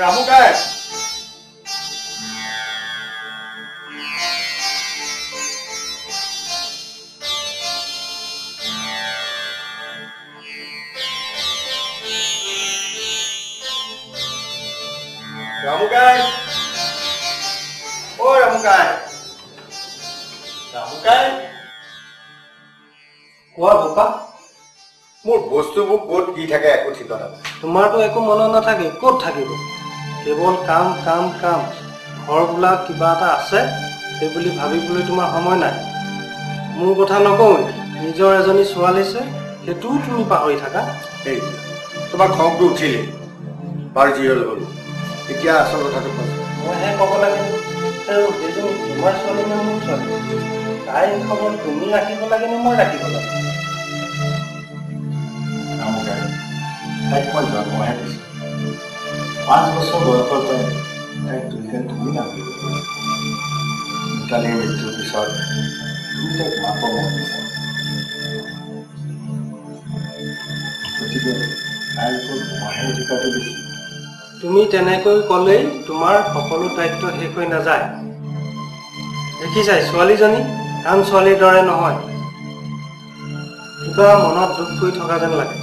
ৰামুকাই ৰামুকাই ও ৰামুকাই ৰামুকাই কোৱা বোপা মোৰ বস্তুবোৰ ক'ত কি থাকে একো ঠিকনা নাই তোমাৰতো একো মনত নাথাকে ক'ত থাকিব কেৱল কাম কাম কাম ঘৰ বোলা কিবা এটা আছে সেই বুলি ভাবিবলৈ তোমাৰ সময় নাই মোৰ কথা নকওঁ নিজৰ এজনী ছোৱালী আছে সেইটোও তুমি পাহৰি থাকা এই তোমাৰ খংটো উঠিলে বাৰু যি হ'ল হ'ল এতিয়া আচল কথাটো কোৱা মইহে ক'ব লাগে আৰু সেইজনী তোমাৰ ছোৱালী নে মোৰ ছোৱালী তাইৰ খবৰ তুমি ৰাখিব লাগে নে মই ৰাখিব লাগে তাইক মই জন্মহে দিছোঁ 5 বছৰ বয়সৰ পৰাই তাইক তুমি নাভাবিব কালিৰ মৃত্যুৰ পিছত তুমি তাইক মাপ মন বিচাৰা গতিকে তাইৰ ওপৰত মহে অধিকাৰটো বেছি তুমি তেনেকৈ ক'লেই তোমাৰ সকলো দায়িত্ব শেষ হৈ নাযায় দেখিছাই ছোৱালীজনী আন ছোৱালীৰ দৰে নহয় কিবা মনত দুখ কৰি থকা যেন লাগে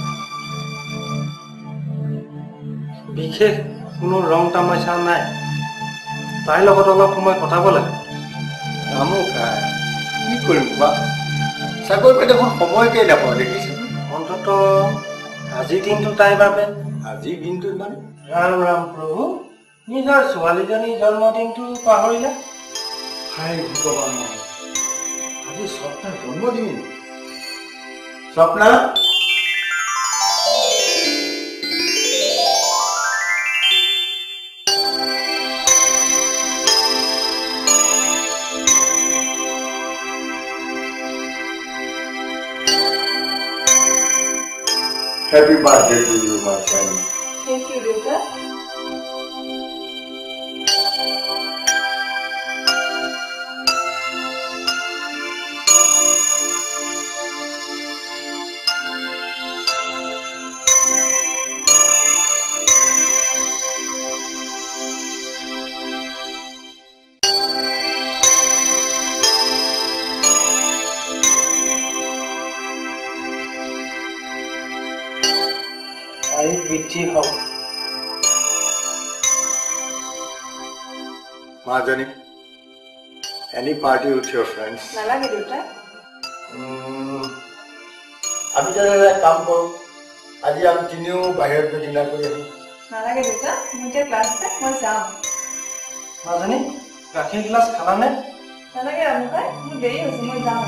বিশেষ কোনো ৰং তামাচা নাই তাইৰ লগত অলপ সময় কটাব লাগে ৰামুকাই কি কৰিম বা চাকৰি কৰি দেখোন সময়কে নাপাওঁ দেখিছোঁ অন্তত আজিৰ দিনটো তাইৰ বাবে আজিৰ দিনটো ইমান ৰাম ৰাম প্ৰভু নিজৰ ছোৱালীজনীৰ জন্মদিনটো পাহৰিলে হাই ভগৱান আজি স্বপ্নাৰ জন্মদিন Swapna Happy birthday to you, my friend. Thank you, Rita. বৃদ্ধি হওক Marjani, any party with your friends? নালাগে দেউতা আমি তাহলে এক কাম করো আজি আমি তিনিও বাহিৰত গৈ ডিনাৰ কৰি আহিম নালাগে দেউতা মোৰ এতিয়া ক্লাছ আছে মই যাওঁ মাজনী গাখীৰ গিলাচ খালানে নালাগে ৰামুকাই মোৰ দেৰি হৈছে মই যাওঁ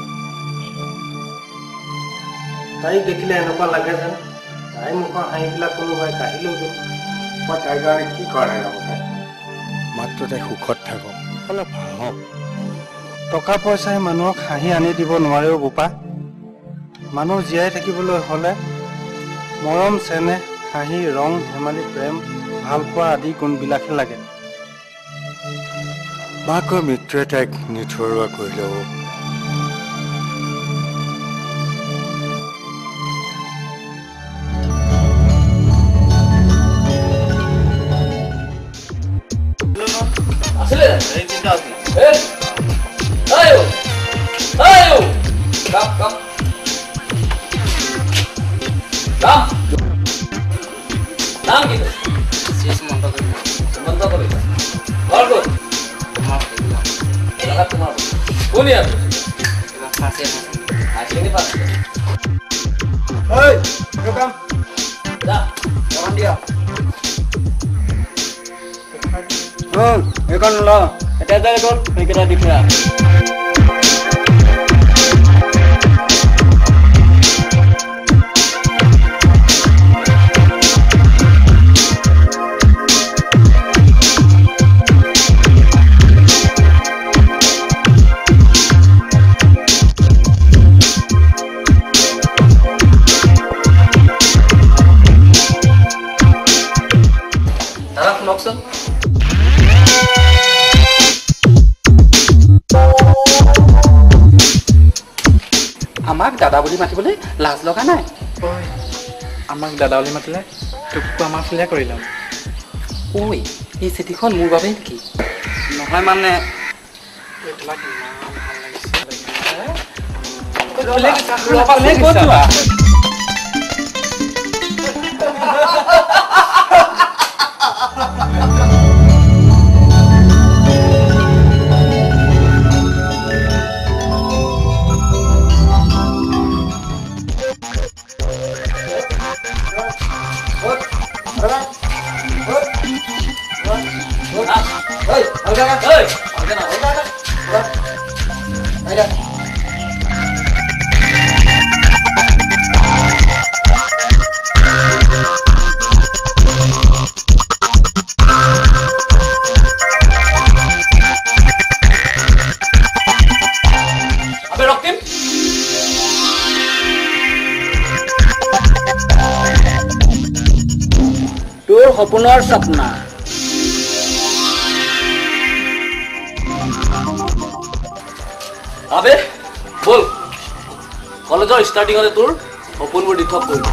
তাইক দেখিলে এনেকুৱা লাগে যেন তাই মুখৰ হাঁহিবিলাক কোনোবাই কাঢ়িলেও গ'ল মই তাইৰ কাৰণে কি কৰা নাই ৰামুকাই মাত্ৰ তাই সুখত থাকক অলপ হাঁহক টকা পইচাই মানুহক হাঁহি আনি দিব নোৱাৰেও বোপা মানুহ জীয়াই থাকিবলৈ হ'লে মৰম চেনেহ হাঁহি ৰং ধেমালি প্ৰেম ভালপোৱা আদি গুণবিলাকহে লাগে মাকৰ মৃত্যুৱে তাইক নিথৰুৱা কৰিলেও এখন ল এটা যায় গ'ল সেইকেইটা দি থোৱা দাদা শুনকচোন আমাক দাদা বুলি মাতিবলৈ লাজ লগা নাই আমাক দাদা বুলি মাতিলে তোকো আমাৰ ফালে কৰি ল'ম ঐ এই চিঠিখন মোৰ বাবে নেকি নহয় মানে তোমাক ইমান ভাল লাগিছে তোৰ সপোনৰ স্বপ্ন আবে বল কলেজৰ ষ্টাৰ্টিঙতে তোৰ সপোনবোৰ দি থক কৰিবি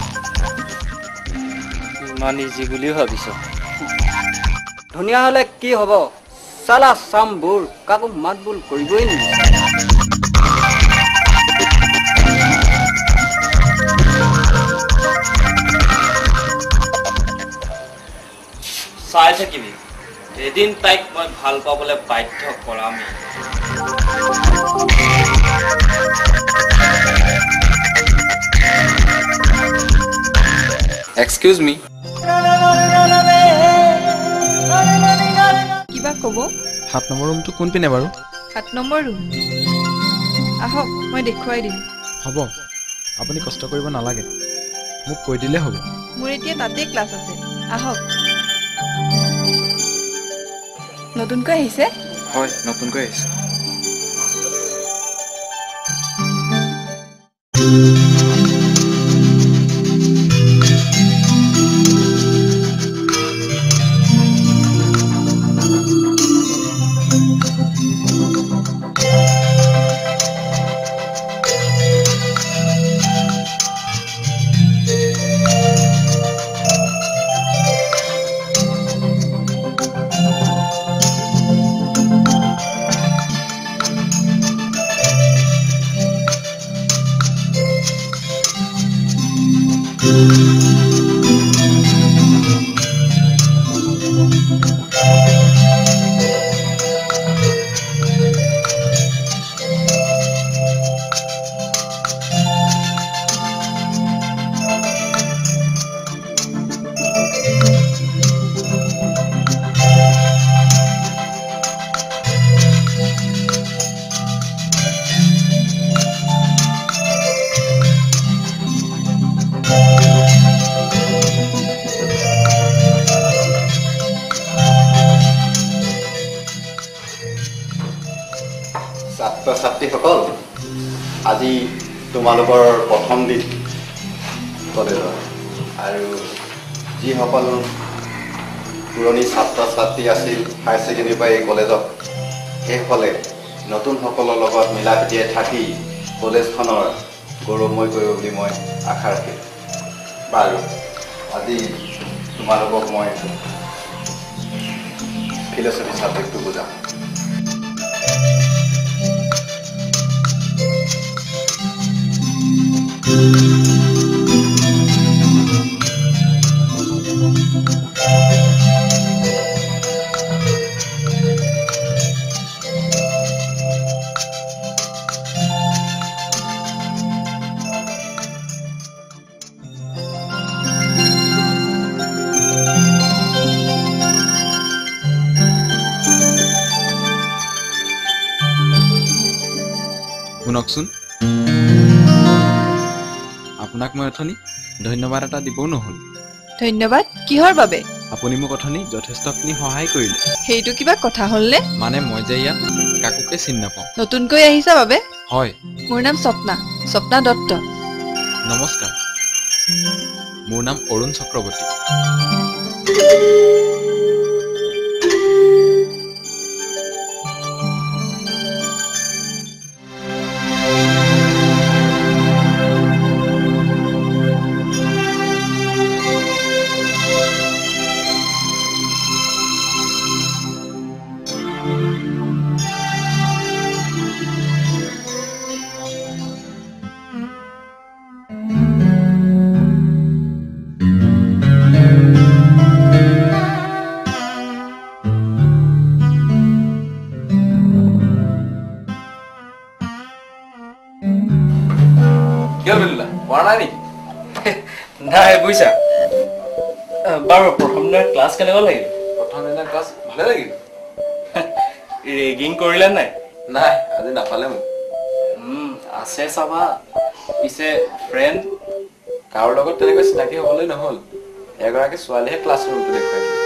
ইমান ইজি বুলি ভাবিছ ধুনীয়া হলে কি হ'ব চালা চামবোৰ কাকো মাত বোল কৰিবই নিবিচাৰে চাই থাকিবি এদিন তাইক মই ভাল পাবলৈ বাধ্য কৰামেই এক্সকিউজ মি কিবা ক'ব 7 নম্বৰ ৰুমটো কোন পিনে বাৰু 7 নম্বৰ ৰুম আহক মই দেখুৱাই দিম হ'ব আপুনি কষ্ট কৰিব নালাগে মোক কৈ দিলে হ'ব মোৰ এতিয়া তাতেই ক্লাছ আছে আহক নতুনকৈ আহিছে হয় নতুনকৈ আহিছে ছাত্ৰ-ছাত্ৰীসকল আজি তোমালোকৰ প্ৰথম দিন কলেজৰ আৰু যিসকল পুৰণি ছাত্ৰ-ছাত্ৰী আছিল হায়াৰ ছেকেণ্ডেৰীৰ পৰা এই কলেজত সেইসকলে নতুনসকলৰ লগত মিলা প্ৰীতিৰে থাকি কলেজখনৰ গৌৰৱময় কৰিব বুলি মই আশা ৰাখিলোঁ বাৰু আজি তোমালোকক মই ফিলচফি ছাবজেক্টটো বুজাম শুনকচোন আপোনাক মই অথনি ধন্যবাদ এটা দিবও নহ'ল ধন্যবাদ কিহৰ বাবে আপুনি মোক অথনি যথেষ্টখিনি সহায় কৰিলে সেইটো কিবা কথা হ'লনে মানে মই যে ইয়াত কাকোকে চিনি নাপাওঁ নতুনকৈ আহিছা বাবে হয় মোৰ নাম স্বপ্না দত্ত নমস্কাৰ মোৰ নাম অৰুণ চক্ৰৱৰ্তী পৰা নাই নেকি? নাই বুজিছা। বাৰু প্ৰথম দিনৰ ক্লাছ কেনেকুৱা লাগিল? প্ৰথম দিনৰ ক্লাছ ভালে লাগিল। ৰেগিং কৰিলে নাই? নাই, আজি নাপালে মোক। আছে চাবা। পিছে ফ্ৰেণ্ড কাৰো লগত তেনেকৈ চিনাকি হ'বলৈ নহ'ল। এগৰাকী ছোৱালীহে ক্লাছ ৰুমটো দেখুৱাই দিলে।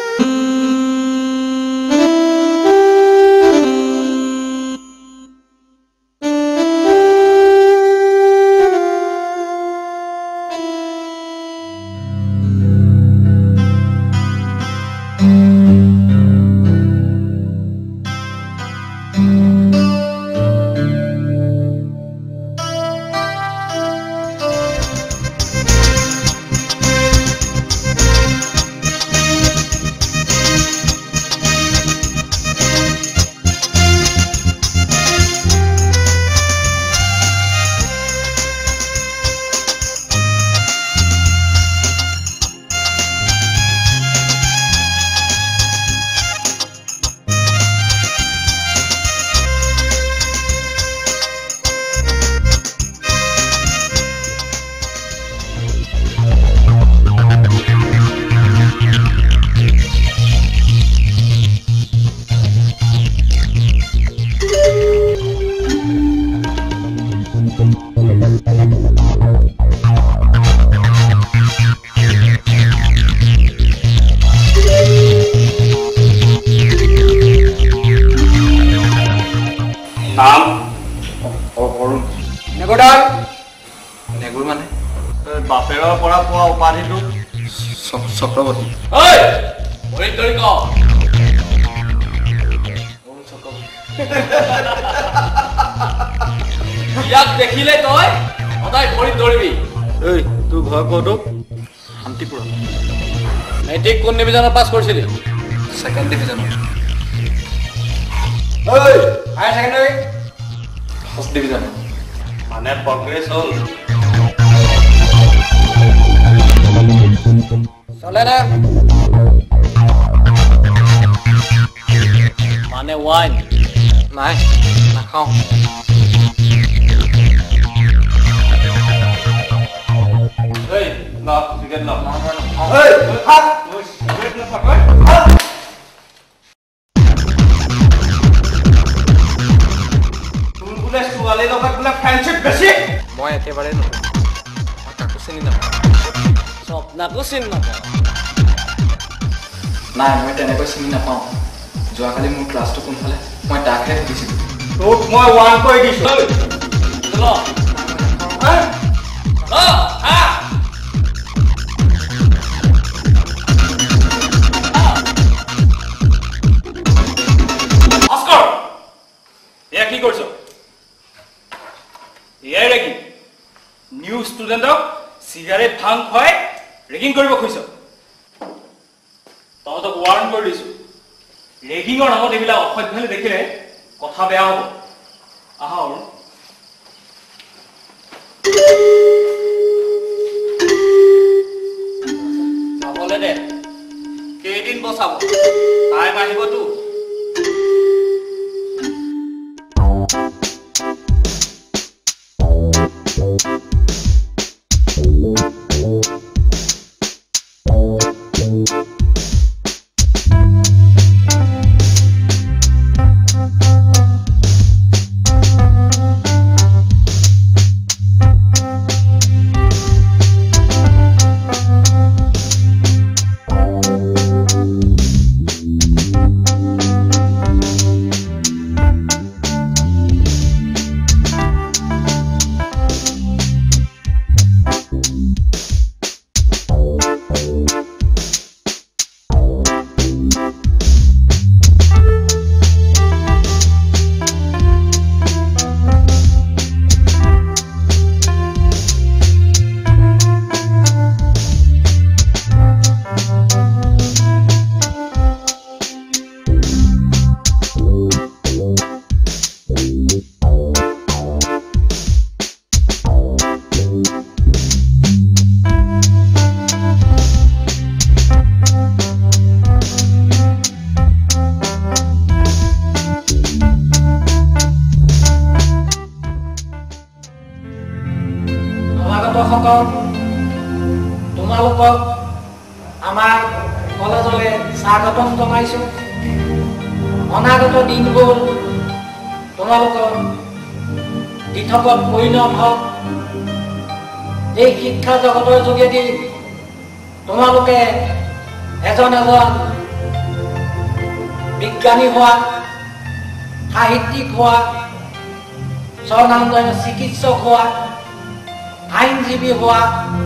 নেগুৰ মানে বাপেৰৰ পৰা পোৱা উপাধিটো চক্ৰৱৰ্তী। ইয়াক দেখিলে তই সদায় ভৰিত ধৰিবি। তোৰ ঘৰ ক'তো? শান্তিপুৰত। মেট্ৰিক কোন ডিভিজনত পাছ কৰিছিলি? ছেকেণ্ড ডিভিজনত। হায়াৰ ছেকেণ্ডাৰী ফাৰ্ষ্ট ডিভিজনত। মানে প্ৰগ্ৰেছ হ'ল। চলে না মানে ৱাইন নাই, নাখাওঁ। ছোৱালীৰ লগত বোলে ফ্ৰেণ্ডশ্বিপ বেছি। মই একেবাৰে নহয়, মই কাকো চিনি নাপাওঁ। স্বপ্নাকো চিনি নাপাওঁ। নাই, মই তেনেকৈ চিনি নাপাওঁ। যোৱাকালি মোৰ ক্লাছটো কোনফালে মই তাকহে সুধিছিলোঁ। তোক মই ৱান কৰি দিছোঁ। এয়া কি কৰিছ? এয়াই ৰেগিং। নিউ ষ্টুডেণ্টক চিগাৰেট ভাং খুৱাই ৰেগিং কৰিব খুজিছ। তহঁতক ৱাৰ্ণ কৰি দিছো, ৰেগিঙৰ নামত এইবিলাক অসভ্যালি দেখিলে কথা বেয়া হ'ব। আহা আৰু চাবলৈ দে, কেইদিন বচাব, টাইম আহিবতো। তোমালোকক আমাৰ কলেজলৈ স্বাগতম জনাইছো। অনাগত দিনবোৰ তোমালোকৰ দিঠকত পৰিণত হওক। এই শিক্ষা জগতৰ যোগেদি তোমালোকে এজন এজন বিজ্ঞানী হোৱা, সাহিত্যিক হোৱা, স্বনামধন্য চিকিৎসক হোৱা, আইনজীৱী হোৱা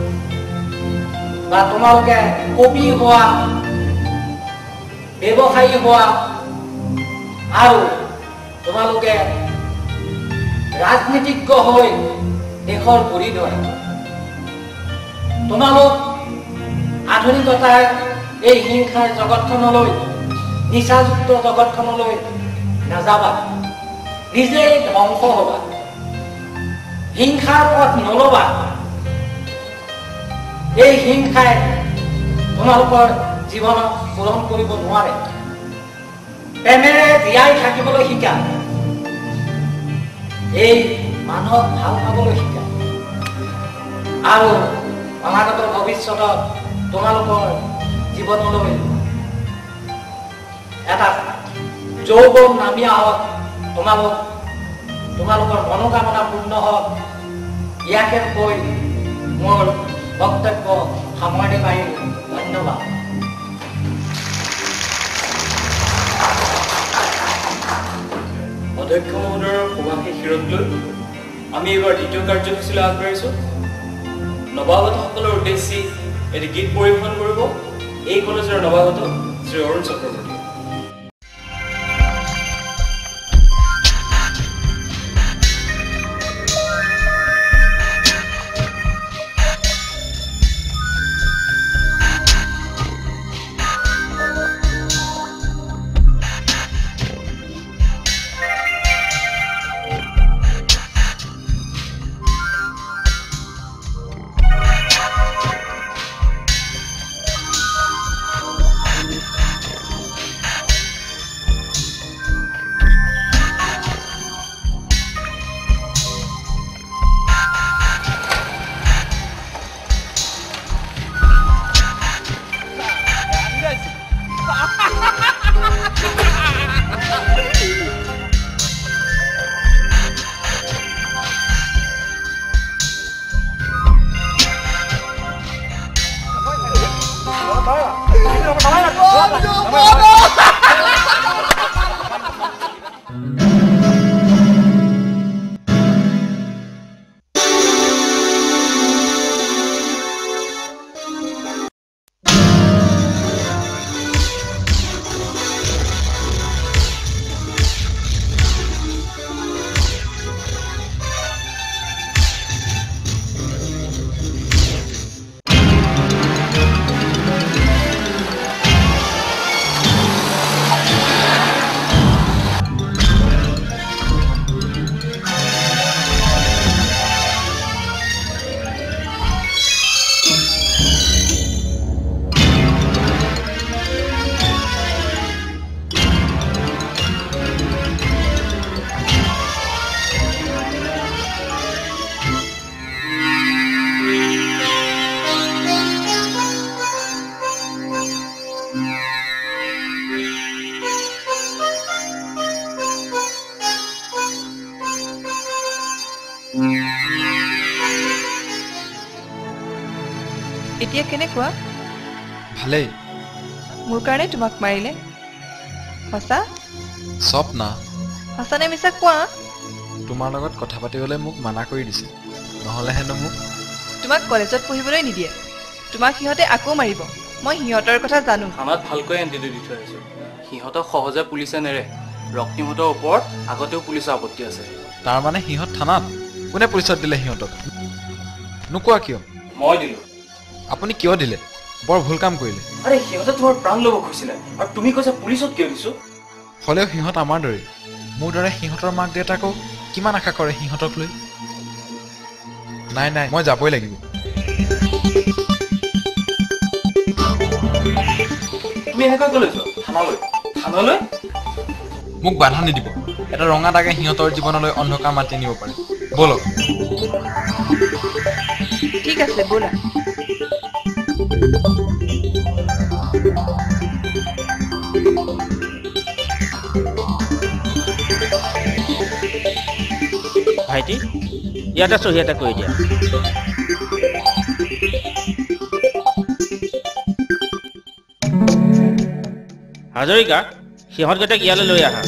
বা তোমালোকে কবি হোৱা, ব্যৱসায়ী হোৱা আৰু তোমালোকে ৰাজনীতিজ্ঞ হৈ দেশৰ গুৰি ধৰা। তোমালোক আধুনিকতাৰ এই হিংসাৰ জগতখনলৈ, নিচাযুক্ত জগতখনলৈ নাযাবা, নিজেই ধ্বংস হবা। হিংসাৰ পথ নলবা। এই হিংসাই তোমালোকৰ জীৱনক পূৰণ কৰিব নোৱাৰে। প্ৰেমেৰে জীয়াই থাকিবলৈ শিকা, এই মানুহক ভাল পাবলৈ শিকা আৰু অনাগত ভৱিষ্যতত তোমালোকৰ জীৱনলৈ এটা যৌৱন নামি আহক, তোমালোকৰ মনোকামনা পূৰ্ণ হওক। ইয়াকে কৈ মোৰ বক্তব্য সামৰণি মাৰিলোঁ। ধন্যবাদ। অধ্যক্ষ মহোদয়ৰ শুভাশীষ শিৰত লৈ আমি এইবাৰ দ্বিতীয় কাৰ্যসূচীলৈ আগবাঢ়িছোঁ। নৱাগতসকলৰ উদ্দেশ্যি এটি গীত পৰিৱেশন কৰিব এই কলেজৰ নৱাগত শ্ৰী অৰুণ চক্ৰৱৰ্তী। এতিয়া কেনেকুৱা? ভালেই। মোৰ কাৰণে তোমাক মাৰিলে? সঁচা? স্বপ্না। সঁচা নে মিছা কোৱা? তোমাৰ লগত কথা পাতিবলৈ মোক মানা কৰি দিছে, নহ'লে হেনো মোক তোমাক কলেজত পঢ়িবলৈ নিদিয়ে। তোমাক সিহঁতে আকৌ মাৰিব। মই সিহঁতৰ কথা জানো। থানাত ভালকৈ এণ্টিটি দি থৈ আহিছোঁ। সিহঁতক সহজে পুলিচে নেৰে। ৰক্তিমহঁতৰ ওপৰত আগতেও পুলিচৰ আপত্তি আছে। তাৰমানে সিহঁত থানাত? কোনে পুলিচত দিলে সিহঁতক? নোকোৱা কিয়? মই দিলোঁ। আপুনি কিয় দিলে? বৰ ভুল কাম কৰিলে। আৰে সিহঁতে তোমাৰ প্ৰাণ ল'ব খুজিছিলে আৰু তুমি কৈছা পুলিচত কিয় দিছোঁ? হ'লেও সিহঁত আমাৰ দৰেই। মোৰ দৰে সিহঁতৰ মাক দেউতাকেও কিমান আশা কৰে সিহঁতক লৈ। নাই নাই, মই যাবই লাগিব। তুমি এনেকৈ ক'লৈ যোৱা? থানালৈ? থানালৈ? মোক বাধা নিদিব। এটা ৰঙা দাগে সিহঁতৰ জীৱনলৈ অন্ধকাৰ মাতি নিব পাৰে। বলক। ঠিক আছে ব'লা। ভাইটি ইয়াতে চহী এটা কৰি দিয়া হাজৰিকা সিহঁতকেইটাক ইয়ালৈ লৈ আহা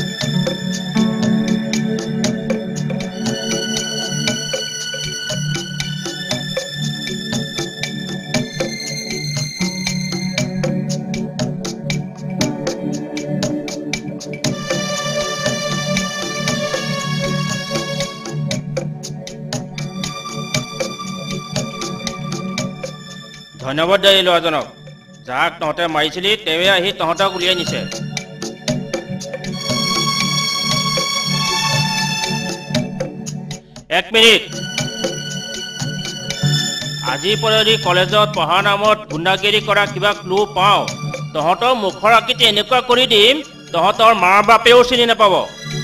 ধন্যবাদ দে এই ল'ৰাজনক যাক তহঁতে মাৰিছিলি তেৱে আহি তহঁতক উলিয়াই নিছে এক মিনিট আজি পৰহি কলেজত পঢ়াৰ নামত গুণ্ডাগিৰি কৰা কিবা ক্লু পাওঁ তহঁতৰ মুখৰ আকৃতি এনেকুৱা কৰি দিম তহঁতৰ মা বাপেও চিনি নাপাব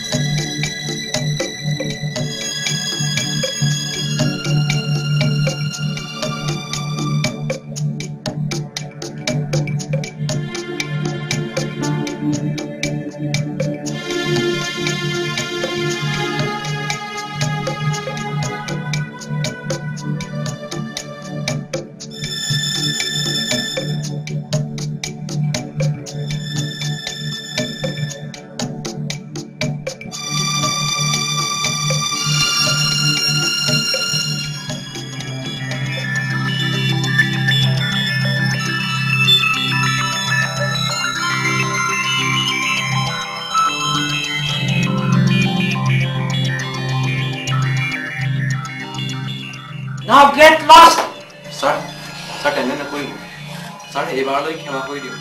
Now get lost! Sir, তেনে নকৰিব ছাৰ এইবাৰলৈ ক্ষমা কৰি দিয়ক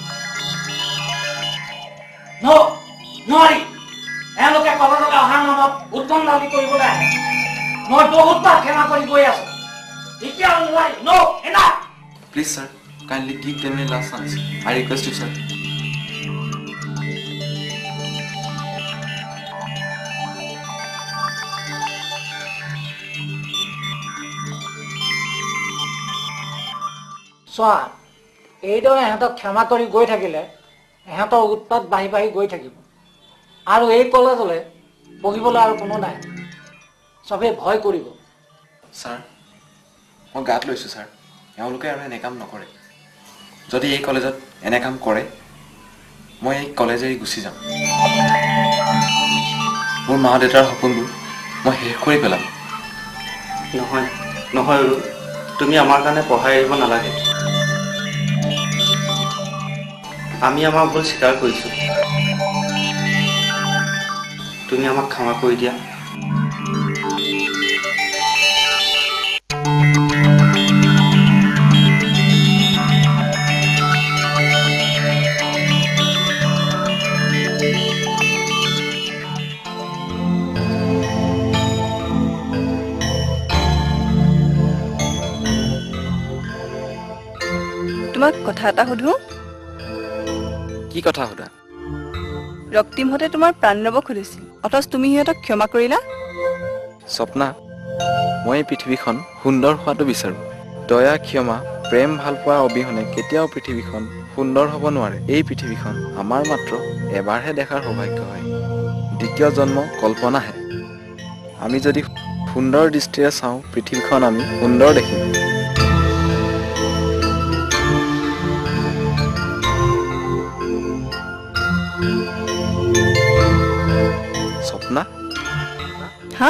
No! নোৱাৰি এওঁলোকে কলেজলৈ অহাৰ নামত উদ্ভণ্ডালি কৰিবলৈ আহে মই বহুতবাৰ ক্ষমা কৰি গৈ আছো এতিয়া নোৱাৰি No! enough! Please sir, kindly give them a last chance. I request you sir. চোৱা এইদৰে এহেঁতক ক্ষমা কৰি গৈ থাকিলে এহেঁতৰ উৎপাত বাঢ়ি বাঢ়ি গৈ থাকিব আৰু এই কলেজলৈ পঢ়িবলৈ আৰু কোনো নাই চবেই ভয় কৰিব ছাৰ মই গাত লৈছোঁ ছাৰ এওঁলোকে আৰু এনে কাম নকৰে যদি এই কলেজত এনে কাম কৰে মই এই কলেজ এৰি গুচি যাম মোৰ মা দেউতাৰ সপোনবোৰ মই শেষ কৰি পেলাম নহয় নহয় তুমি আমাৰ কাৰণে পঢ়াই এৰিব নালাগে আমি আমাৰ ভুল স্বীকাৰ কৰিছোঁ তুমি আমাক ক্ষমা কৰি দিয়া তোমাক কথা এটা সুধো কি কথা সোধা ৰক্তিমহঁতে তোমাৰ প্ৰাণ ল'ব খুজিছিল অথচ তুমি সিহঁতক ক্ষমা কৰিলা স্বপ্না মই এই পৃথিৱীখন সুন্দৰ হোৱাটো বিচাৰোঁ দয়া ক্ষমা প্ৰেম ভালপোৱা অবিহনে কেতিয়াও পৃথিৱীখন সুন্দৰ হ'ব নোৱাৰে এই পৃথিৱীখন আমাৰ মাত্ৰ এবাৰহে দেখাৰ সৌভাগ্য হয় দ্বিতীয় জন্ম কল্পনাহে আমি যদি সুন্দৰ দৃষ্টিৰে চাওঁ পৃথিৱীখন আমি সুন্দৰ দেখিম স্বপ্না হা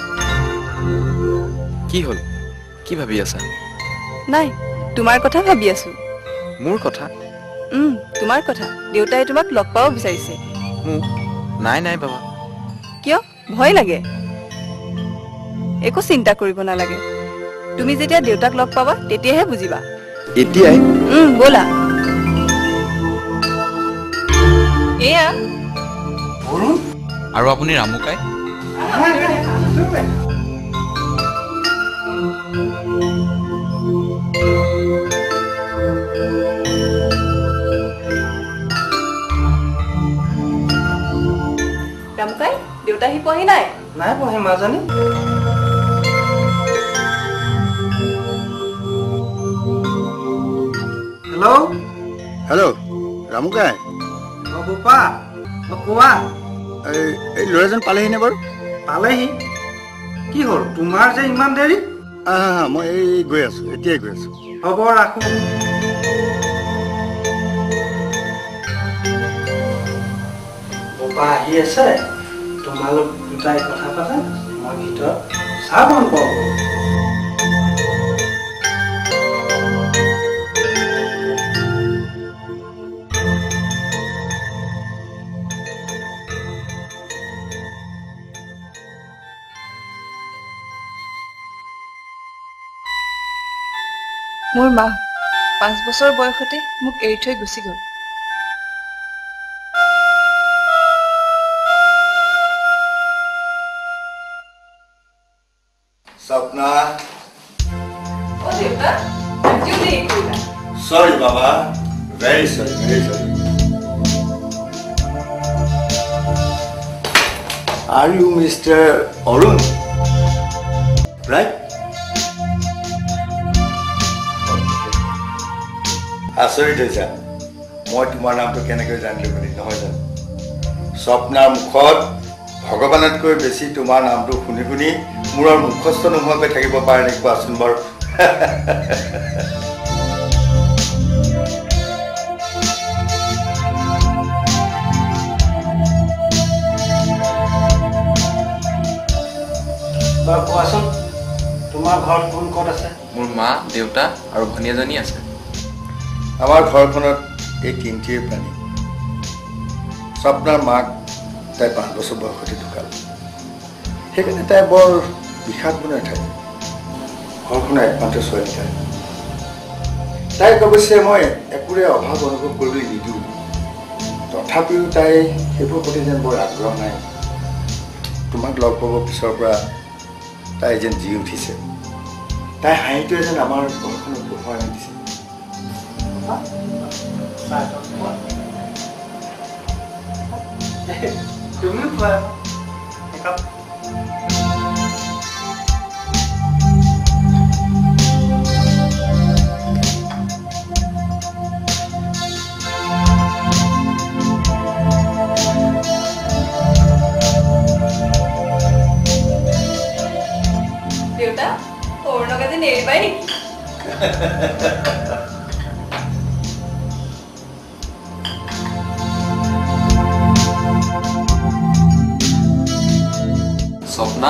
কি হ'ল কি ভাবি আছা নাই তোমাৰ কথা ভাবি আছো মোৰ কথা তোমাৰ কথা দেউতাই তোমাক লগ পাব বিচাৰিছে মোক নাই নাই বাবা কিয় ভয় লাগে একো চিন্তা কৰিব নালাগে তুমি যেতিয়া দেউতাক লগ পাবা তেতিয়াহে বুজিবা এতিয়াই ব'লা এয়া অৰুণ আৰু আপুনি ৰামুকাই ৰামুকাই দেউতা আহি পোৱাহি নাই নাই পঢ়ে মাজনী হেল্ল' হেল্ল' ৰামুকাই অ' বোপা অ' কোৱা এই ল'ৰাজন পালেহিনে বাৰু? পালেহি কি হ'ল তোমাৰ যে ইমান দেৰি? মই এই গৈ আছোঁ, এতিয়াই গৈ আছোঁ। হ'ব ৰাখোঁ। বোপা আহি আছে, তোমালোক দুটাই কথা পাতা, মই ভিতৰত চাহ বন কৰোঁ। মোৰ মা 5 বছৰ বয়সতে মোক এৰি থৈ গুচি গ'ল। স্বপ্না অ' দেউতা, আজিও দেৰি কৰিলা। সৰি বাবা, ভেৰি সৰি, ভেৰি সৰি। Are you Mr. Arun? Right? আচৰিত হৈছা, মই তোমাৰ নামটো কেনেকৈ জানিলো বুলি, নহয় জানো? স্বপ্নাৰ মুখত ভগৱানতকৈ বেছি তোমাৰ নামটো শুনি শুনি মোৰ আৰু মুখস্থ নোহোৱাকৈ থাকিব পাৰে নেকি কোৱাচোন বাৰু? বাৰু কোৱাচোন তোমাৰ ঘৰত কোন ক'ত আছে? মোৰ মা, দেউতা আৰু ভনী এজনী আছে। আমাৰ ঘৰখনত এই তিনিটিয়ে প্ৰাণী। স্বপ্নাৰ মাক তাই 5 বছৰ বয়সতে ঢুকাল, সেইকাৰণে তাই বৰ বিষাদ বনাই থাকে। ঘৰখনৰ একমাত্ৰ ছোৱালী তাইক অৱশ্যে মই একোৰে অভাৱ অনুভৱ কৰিবলৈ নিদিওঁ, তথাপিও তাই সেইবোৰ প্ৰতি যেন বৰ আগ্ৰহ নাই। তোমাক লগ পাব পিছৰ পৰা তাই যেন জি উঠিছে, তাই হাঁহিটোৱে যেন আমাৰ ঘৰখনত পোহৰ আনি দিছে। তুমিও খোৱা একাপ। দেউতা অৰুণক আজি নেৰিবাই নেকি? স্বপ্না,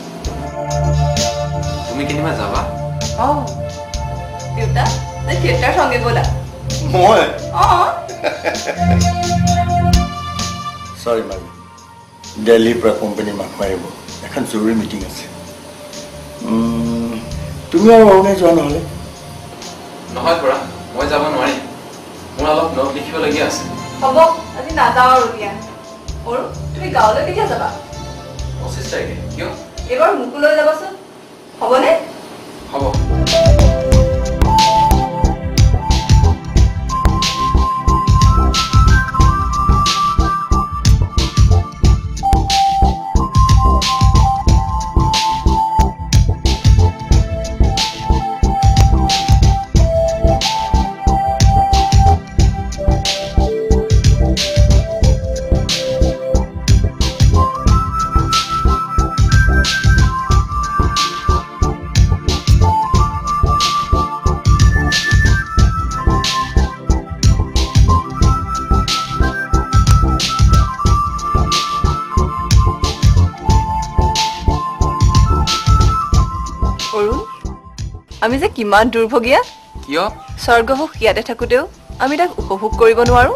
তুমি কেনিবা যাবা? অ' দেউতা থিয়েটাৰ সঙ্গে ব'লা। মই অ' চৰি মাৰি, দিল্লীৰ পৰা কোম্পানীৰ মানুহ আহিব, এখন জৰুৰী মিটিং আছে। তুমি আৰু অৰুণে যোৱা নহ'লে? নহয় খুৰা, মই যাব নোৱাৰিম, মোৰ অলপ নোট লিখিবলগীয়া আছে। হ'ব আজি নাযাওঁ আৰু দিয়া। অৰু তুমি গাঁৱলৈ কেতিয়া যাবা? 25 তাৰিখে। কিয়? এইবাৰ মোকো লৈ যাবাচোন, হ'বনে? হ'ব। আমি যে কিমান দুৰ্ভগীয়া। কিয়? স্বৰ্গসুখ ইয়াতে থাকোঁতেও আমি তাক উপভোগ কৰিব নোৱাৰো।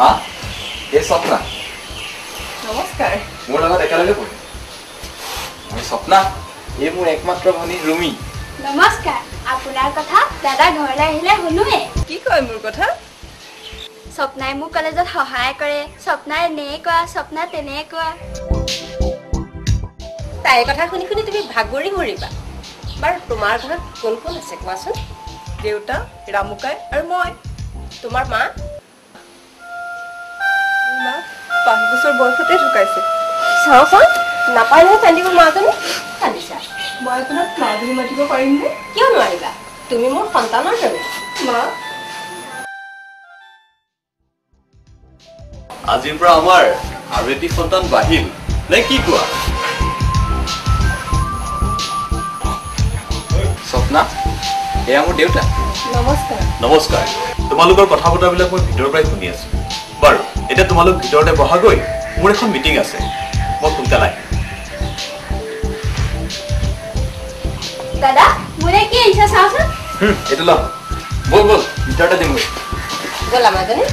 মা এই স্বপ্না নমস্কাৰ মোৰ লগত একেলগে পঢ়ে মই স্বপ্না এই মোৰ একমাত্ৰ ভনী ৰুমি নমস্কাৰ আপোনাৰ কথা দাদা ঘৰলৈ আহিলে শুনোৱে কি কয় মোৰ কথা স্বপ্নাই মোক কলেজত সহায় কৰে স্বপ্নাই নে কোৱা স্বপ্না তেনে কোৱা তাইৰ কথা শুনি শুনি তুমি ভাগৰি মৰিবা বাৰু তোমাৰ ঘৰত কোন কোন আছে কোৱাচোন দেউতা ৰামুকাই আৰু মই তোমাৰ মা 5 বছৰ বয়সতে ঢুকাইছে চাওঁচোন নাপায় নহয় কান্দিব মাজনী কান্দিছা মই আপোনাক মা বুলি মাতিব পাৰিমনে কিয় নোৱাৰিবা তুমি মোৰ সন্তানৰ দৰে মা আজিৰ পৰা আমাৰ আৰু এটি সন্তান বাহিল নে কি কোৱা স্বপ্না এয়া মোৰ দেউতা নমস্কাৰ নমস্কাৰ তোমালোকৰ কথা বতৰাবিলাক মই ভিতৰৰ পৰাই শুনি আছো বাৰু এতিয়া তোমালোক ভিতৰতে বহাগৈ মোৰ এখন মিটিং আছে মই সোনকালে আহিম দাদা মোৰে কি আহিছে চাওঁচোন এইটো ল বল বল ভিতৰতে দিম ব'লা মাজনী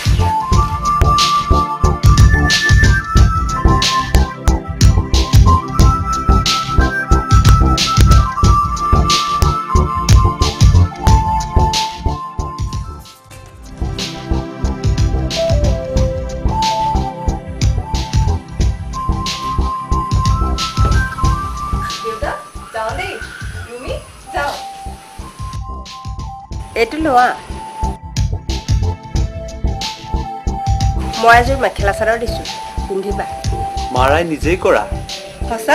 এইটো লোৱা মই এযোৰ মেখেলা চাদৰ দিছোঁ পিন্ধিবা মাৰাই নিজেই কৰা সঁচা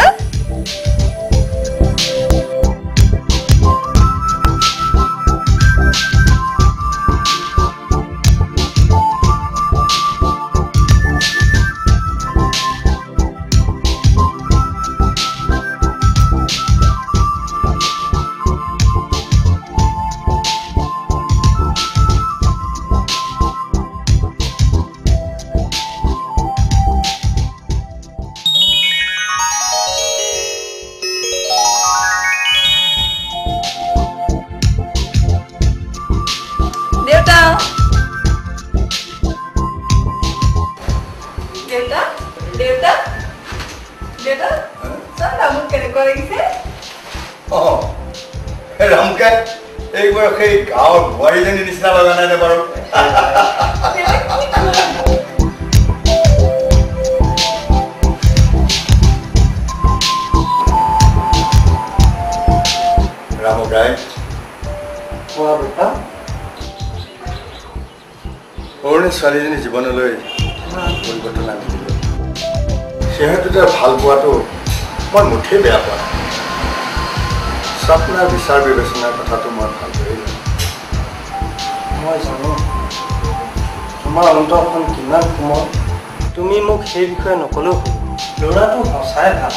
ৰামকাই এইবাৰ সেই গাঁৱৰ বোৱাৰীজনী নিচিনা লগা নাই নে বাৰু ৰামকাই কোৱা বেটা সৰুণী ছোৱালীজনী জীৱনলৈ পৰিৱৰ্তন আনি দিলে সিহঁতে ভাল পোৱাটো মই মুঠেই বেয়া পোৱা স্বপ্নাৰ বিচাৰ বিবেচনাৰ কথাটো মই ভালদৰে জানো মই জানো তোমাৰ অন্তৰখন কিমান কোমল তুমি মোক সেই বিষয়ে নকলেও হ'ব ল'ৰাটো সঁচাই ভাল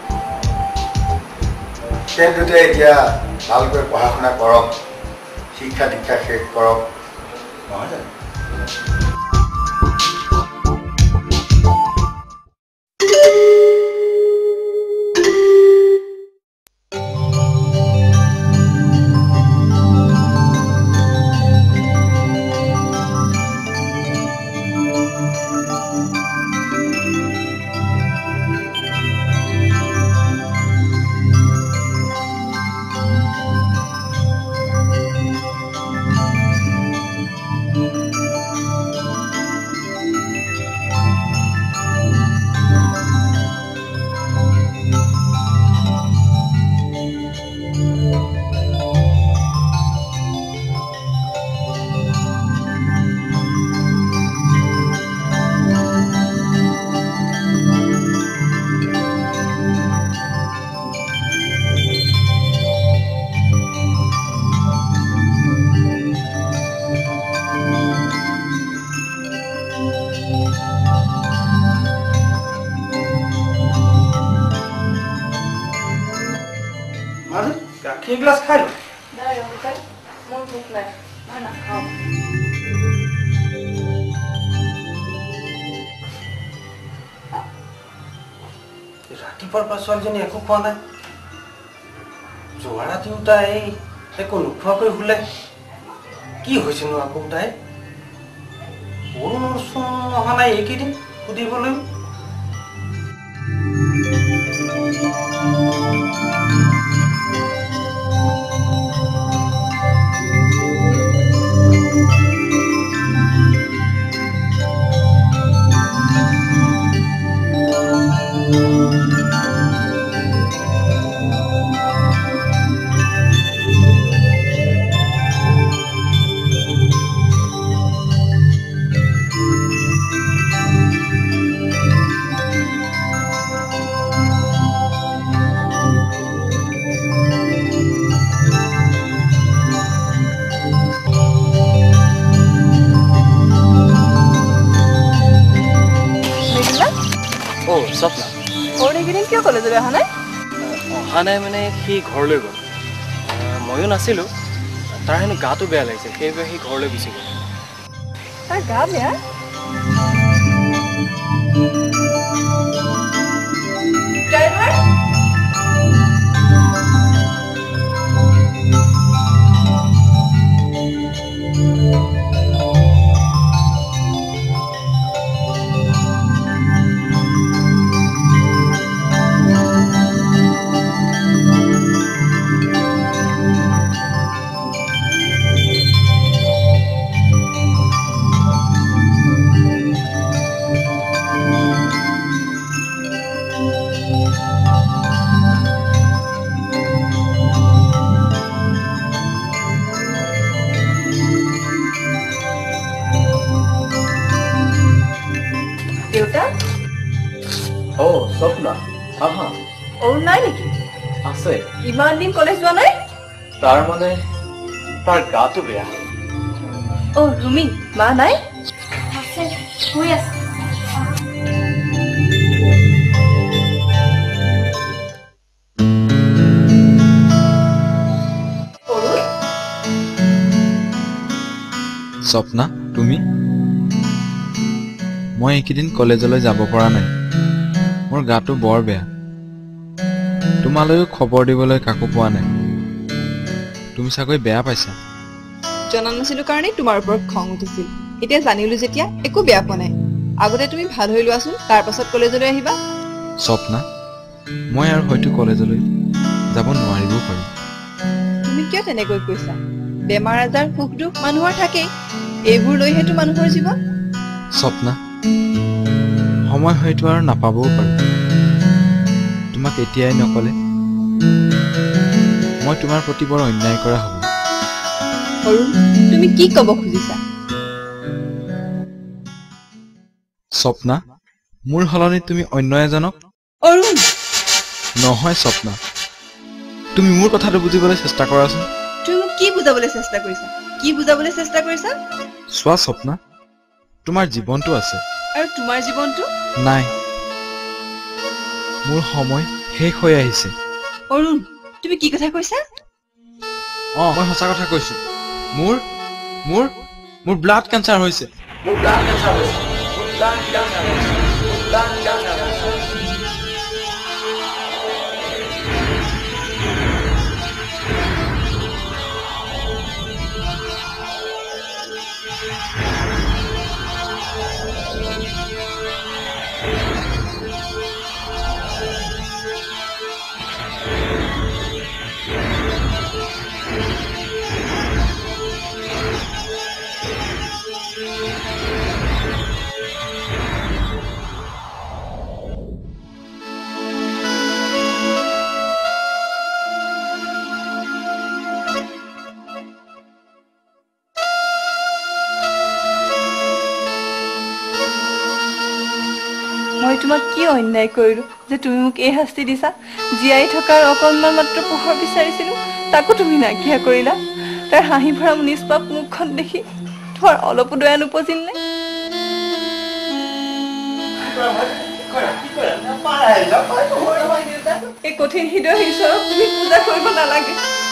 সেই দুটাই এতিয়া ভালকৈ পঢ়া শুনা কৰক শিক্ষা দীক্ষা শেষ কৰক নহয় জানো গাখীৰ গ্লাছ খাই লো মোৰ ভোক নাই মই নাখাওঁ ৰাতিপুৱাৰ পৰা ছোৱালীজনী একো খোৱা নাই যোৱা ৰাতিও তাই একো নোখোৱাকৈ শুলে কি হৈছেনো আকৌ তাই অৰুণচোন অহা নাই এইকেইদিন সুধিবলৈ। স্বপ্না এইকেইদিন কিয় কলেজলৈ অহা নাই? অহা নাই মানে সি ঘৰলৈ গ'ল, ময়ো নাছিলোঁ। তাৰ হেনো গাটো বেয়া লাগিছে, সেইবাবে সি ঘৰলৈ গুচি গ'ল। তাৰ গা বেয়া? ড্ৰাইভাৰ স্বপ্না আহা। অৰুণ নাই নেকি? আছে। ইমান দিন কলেজ যোৱা নাই? তাৰ মানে তাৰ গাটো বেয়া। ৰুমি মা নাই? আছে, শুই আছে। স্বপ্না তুমি? মই এইকেইদিন কলেজলৈ যাব পৰা নাই, মোৰ গাটো বৰ বেয়া। তোমালৈও খবৰ দিবলৈ কাকো পোৱা নাই। তুমি চাগৈ বেয়া পাইছা। জনা নাছিলো কাৰণেই তোমাৰ ওপৰত খং উঠিছিল। এতিয়া জানিলো যেতিয়া একো বেয়া পোৱা নাই। আগতে তুমি ভাল হৈ লোৱাচোন, তাৰ পাছত কলেজলৈ আহিবা। স্বপ্না মই আৰু হয়তো কলেজলৈ যাব নোৱাৰিবও পাৰো। তুমি কিয় তেনেকৈ কৈছা? বেমাৰ আজাৰ সুখ দুখ মানুহৰ থাকেই, এইবোৰ লৈহেতো মানুহৰ জীৱন। স্বপ্না সময় হয়তো আৰু নাপাবও পাৰো। তোমাক এতিয়াই নকলে মই তোমাৰ প্ৰতি বৰ অন্যায় কৰা হ'ব। অৰুণ তুমি কি কব খুজিছা? স্বপ্না মোৰ সলনি তুমি অন্য এজনক? অৰুণ নহয় স্বপ্না, তুমি মোৰ কথাটো বুজিবলৈ চেষ্টা কৰাচোন। তুমি মোক কি বুজাবলৈ চেষ্টা কৰিছা? কি বুজাবলৈ চেষ্টা কৰিছা? চোৱা স্বপ্না, তোমাৰ জীৱনটো আছে আৰু তোমাৰ জীৱনটো নাই। মোৰ সময় শেষ হৈ আহিছে। অৰুণ তুমি কি কথা কৈছা? মই সঁচা কথা কৈছো। মোৰ মোৰ মোৰ ব্লাড কেঞ্চাৰ হৈছে। মই তোমাক কি অন্যায় কৰিলো যে তুমি মোক এই শাস্তি দিছা? জীয়াই থকাৰ অকণমান মাত্ৰ পোহৰ বিচাৰিছিলো, তাকো তুমি নাইকিয়া কৰিলা। তাৰ হাঁহি ভৰা নিষ্পাপ মুখখন দেখি তোমাৰ অলপো দয়া নোপজিল নে? এই কঠিন হৃদয় ঈশ্বৰক তুমি পূজা কৰিব নালাগে।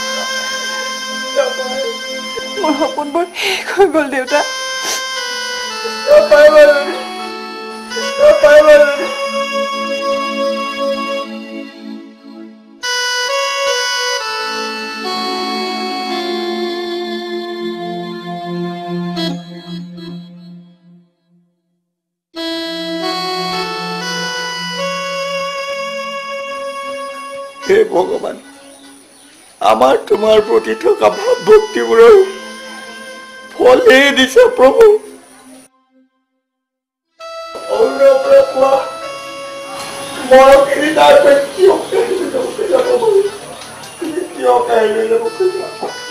মোৰ সপোনবোৰ শেষ হৈ গল দেউতা। হে ভগৱান, আমাৰ তোমাৰ প্ৰতি থকা ভাৱ ভক্তিবোৰৰ ফলেই দিছে প্ৰভু। অৰুণৰ পৰা পোৱা মৰমখিনি তাৰ পৰা কিয় কাঢ়ি যাব খোজা প্ৰভু? তুমি কিয় কাঢ়ি লৈ যাব খোজা?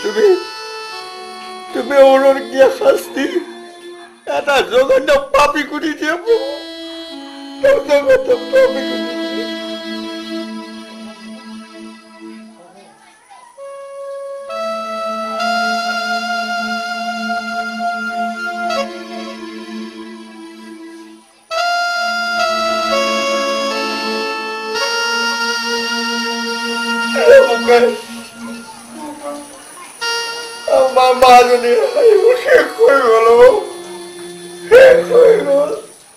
তুমি অৰুণৰ কিয় শাস্তি এটা জঘন্য পাপী কৰি দিয়া প্ৰভু, জঘন্য পাপী কৰি দিয়া। আমাৰ মাজনী শেষ হৈ গ'ল, শেষ হৈ গ'ল।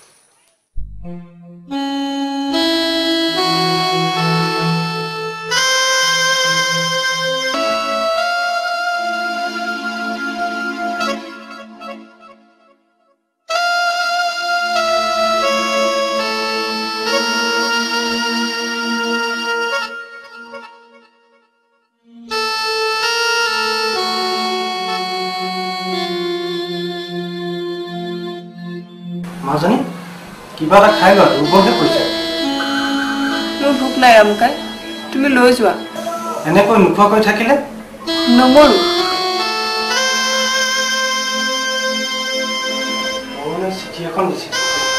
মাজনী কিবা এটা খাই লোৱা, দুৰ্বলহে পৰিছে। মোৰ ভোক নাই ৰামকাই, তুমি লৈ যোৱা। এনেকৈ নোখোৱাকৈ থাকিলে নমৰো। মই চিঠি এখন দিছিল।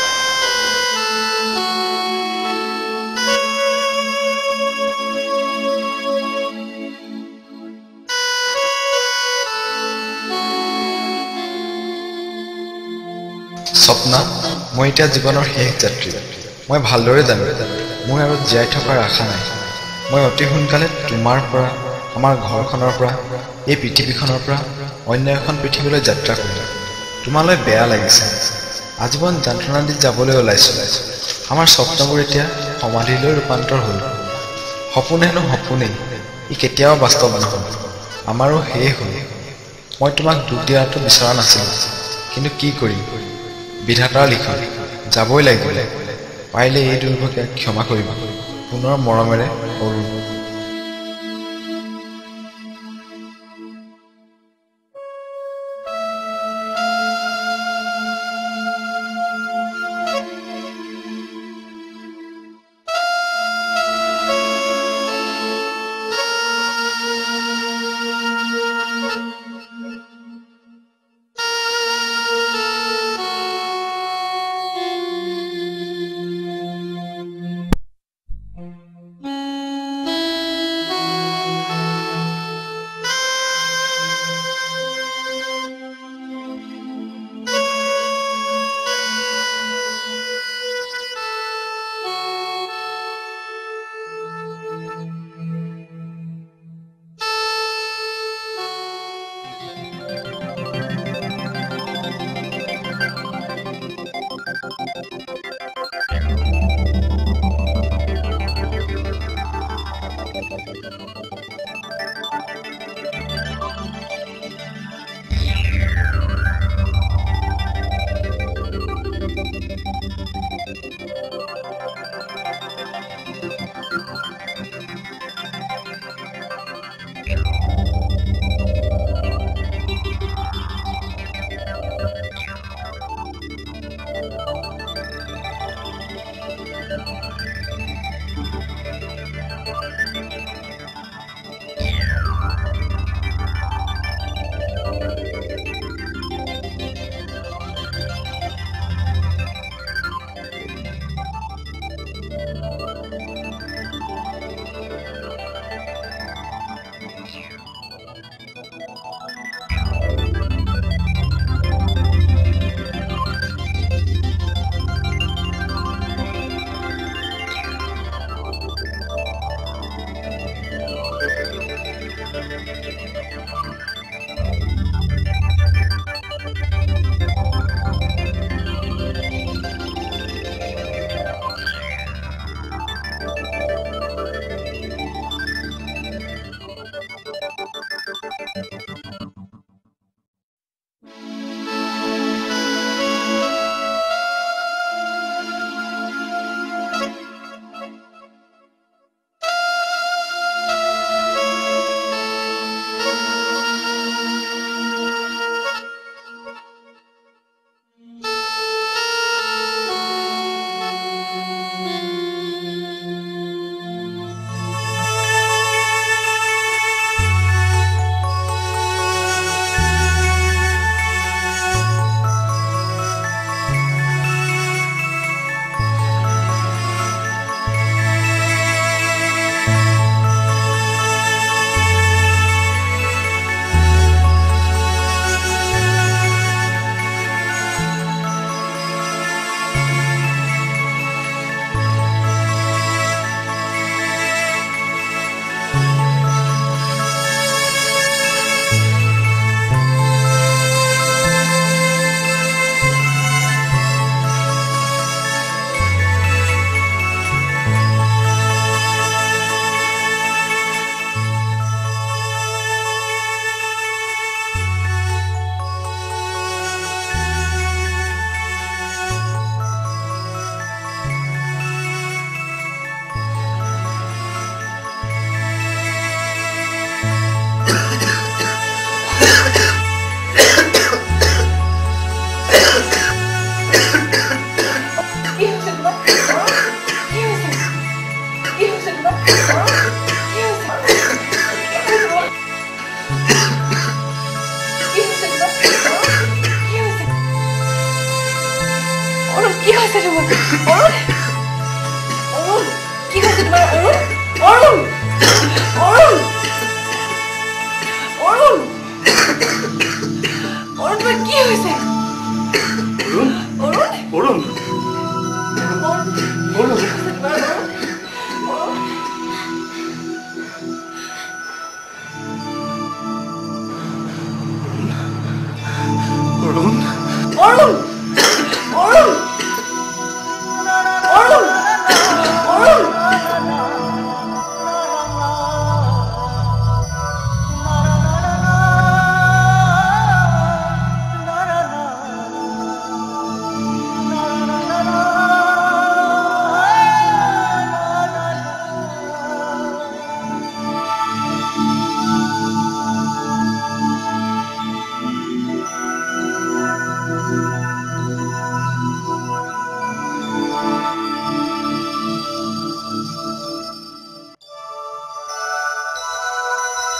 স্বপ্না, মই এতিয়া জীৱনৰ শেষ যাত্ৰী। মই ভালদৰে জানো মোৰ আৰু জীয়াই থকাৰ আশা নাই। মই অতি সোনকালে তোমাৰ পৰা, আমাৰ ঘৰখনৰ পৰা, এই পৃথিৱীখনৰ পৰা অন্য এখন পৃথিৱীলৈ যাত্ৰা কৰিম। তোমালৈ বেয়া লাগিছে, আজীৱন যন্ত্ৰণা দি যাবলৈ ওলাইছোঁ। আমাৰ স্বপ্নবোৰ এতিয়া সমাধিলৈ ৰূপান্তৰ হ'ল। সপোন হেনো সপোনেই, ই কেতিয়াও বাস্তৱ নহয়। আমাৰো শেষ হ'ল। মই তোমাক দুখ দিয়াটো বিচৰা নাছিলোঁ, কিন্তু কি কৰিম, বিধাতাৰ লিখন, যাবই লাগিব। পাৰিলে এই দুৰ্ভোগে ক্ষমা কৰিবা। পুনৰ মৰমেৰে অৰুণ।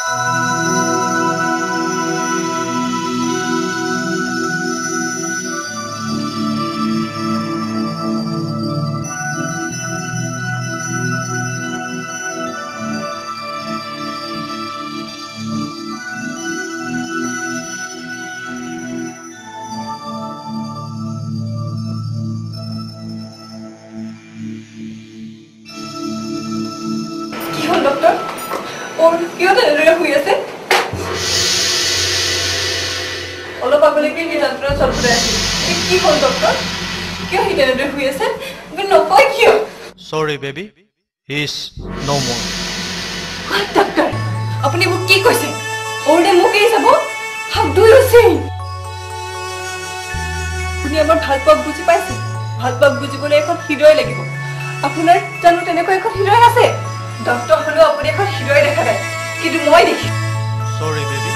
ডক্টৰ ওর কিয় তেনেদৰে শুই আছে অলপ আগলৈকে নিৰন্তৰ চলতে আছিল কি হ'ল ডক্টৰ কিয় সি তেনেদৰে শুই আছে নকয় কিয় সৰি বেবি হি ইজ নো মোৰ ডক্টৰ আপুনি মোক কি কৈছে ওৰে মোক এই যাব হাউ ডু ইউ সে আপুনি আমাৰ ভাল পাব বুজি পাইছে ভাল পাব বুজিবলৈ এখন হৃদয় লাগিব আপোনাৰ জানো তেনেকৈ এখন হৃদয় আছে ডক্টৰ হলো আপুনি এখন হৃদয় দেখা নাই কিন্তু মই দেখি সৰি বেবি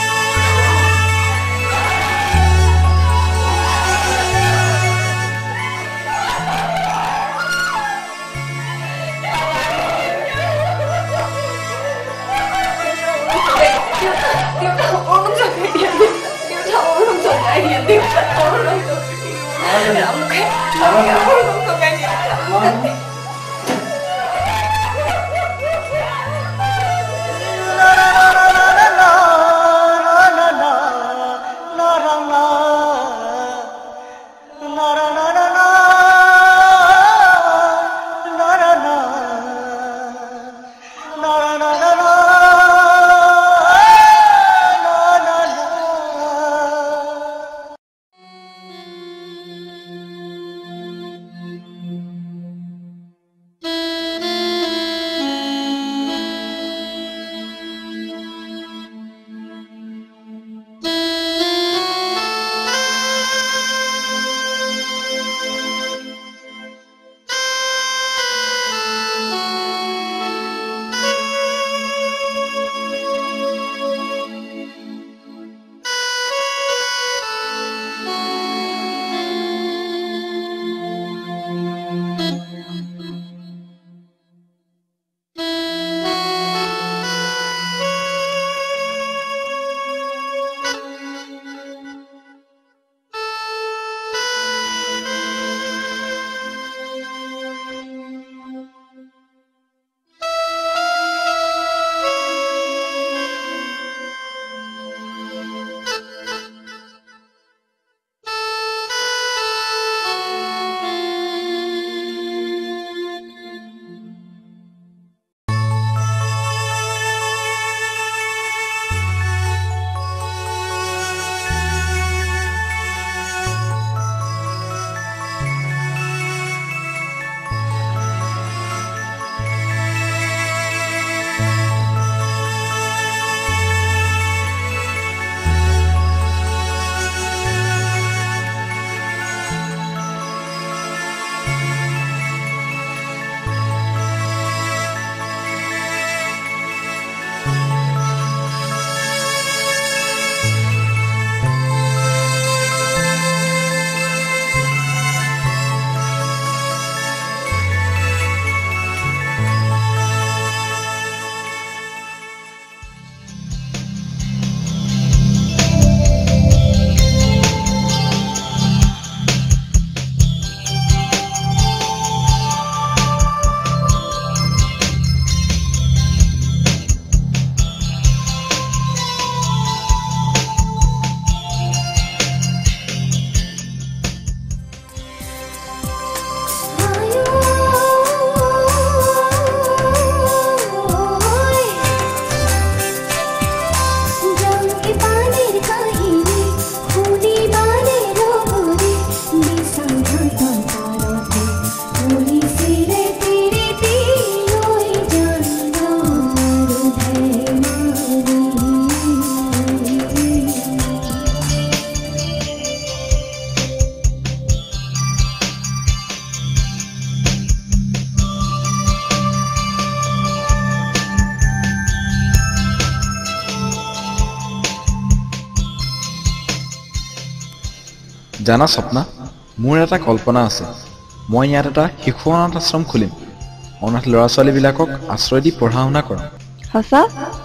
জানা স্বপ্না মোৰ এটা কল্পনা আছে মই ইয়াত এটা শিশু অনাথ আশ্ৰম খুলিম অনাথ ল'ৰা ছোৱালীবিলাকক আশ্ৰয় দি পঢ়া শুনা কৰাম সঁচা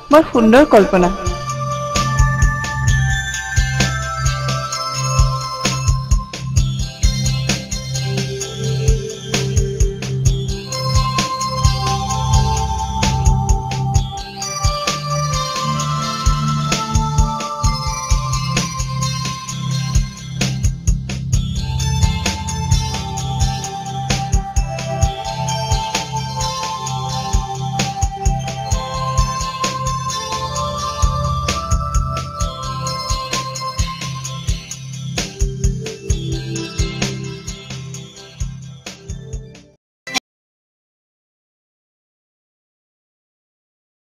বৰ সুন্দৰ কল্পনা